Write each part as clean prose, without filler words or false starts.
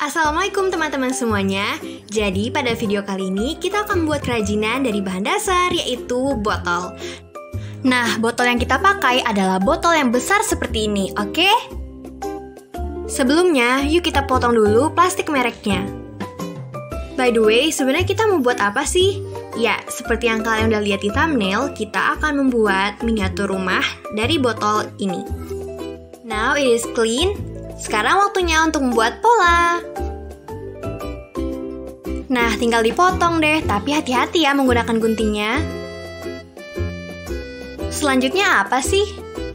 Assalamualaikum teman-teman semuanya. Jadi pada video kali ini kita akan membuat kerajinan dari bahan dasar yaitu botol. Nah, botol yang kita pakai adalah botol yang besar seperti ini, oke? Sebelumnya, yuk kita potong dulu plastik mereknya. By the way, sebenarnya kita mau buat apa sih? Ya, seperti yang kalian udah lihat di thumbnail, kita akan membuat miniatur rumah dari botol ini. Now it is clean. Sekarang waktunya untuk membuat pola. Nah, tinggal dipotong deh, tapi hati-hati ya menggunakan guntingnya. Selanjutnya apa sih?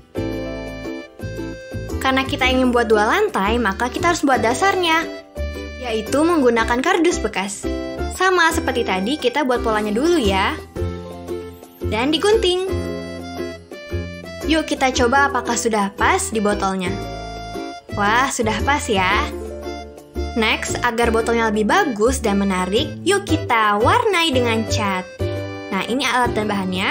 Karena kita ingin buat 2 lantai, maka kita harus buat dasarnya, yaitu menggunakan kardus bekas. Sama seperti tadi, kita buat polanya dulu ya. Dan digunting. Yuk kita coba apakah sudah pas di botolnya. Wah, sudah pas ya. Next, agar botolnya lebih bagus dan menarik, yuk kita warnai dengan cat. Nah, ini alat dan bahannya.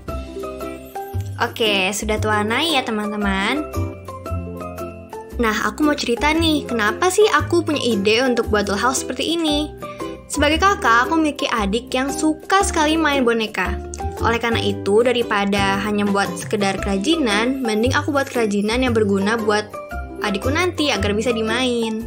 Oke, sudah terwarnai ya teman-teman. Nah, aku mau cerita nih, kenapa sih aku punya ide untuk buat dollhouse seperti ini? Sebagai kakak, aku memiliki adik yang suka sekali main boneka. Oleh karena itu, daripada hanya buat sekedar kerajinan, mending aku buat kerajinan yang berguna buat adikku nanti agar bisa dimain.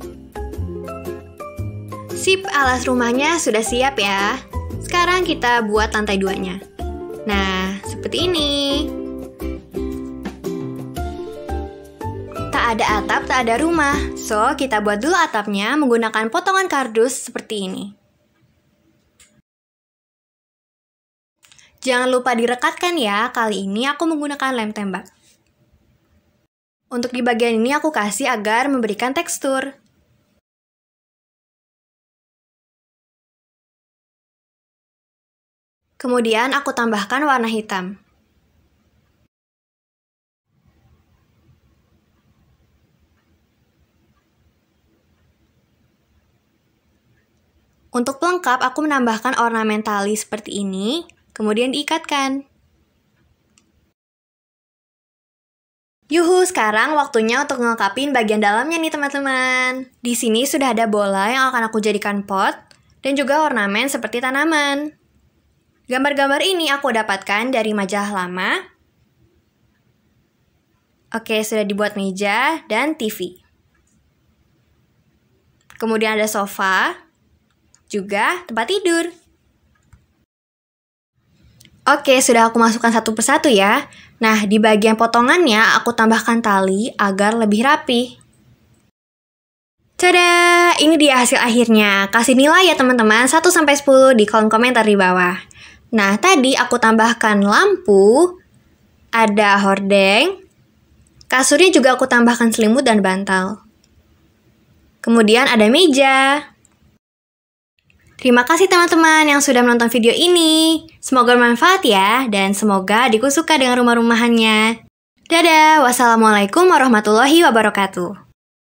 Sip, alas rumahnya sudah siap ya. Sekarang kita buat lantai 2-nya. Nah, seperti ini. Tak ada atap, tak ada rumah. So, kita buat dulu atapnya menggunakan potongan kardus seperti ini. Jangan lupa direkatkan ya, kali ini aku menggunakan lem tembak. Untuk di bagian ini aku kasih agar memberikan tekstur. Kemudian aku tambahkan warna hitam. Untuk pelengkap, aku menambahkan ornamen tali seperti ini, kemudian diikatkan. Yuhu, sekarang waktunya untuk ngelengkapin bagian dalamnya nih teman-teman. Di sini sudah ada bola yang akan aku jadikan pot, dan juga ornamen seperti tanaman. Gambar-gambar ini aku dapatkan dari majalah lama. Oke, sudah dibuat meja dan TV. Kemudian ada sofa, juga tempat tidur. Oke, sudah aku masukkan satu persatu ya. Nah, di bagian potongannya aku tambahkan tali agar lebih rapi. Tada! Ini dia hasil akhirnya. Kasih nilai ya teman-teman, 1-10 di kolom komentar di bawah. Nah, tadi aku tambahkan lampu, ada hordeng, kasurnya juga aku tambahkan selimut dan bantal. Kemudian ada meja. Terima kasih teman-teman yang sudah menonton video ini. Semoga bermanfaat ya, dan semoga adikku suka dengan rumah-rumahannya. Dadah, wassalamualaikum warahmatullahi wabarakatuh.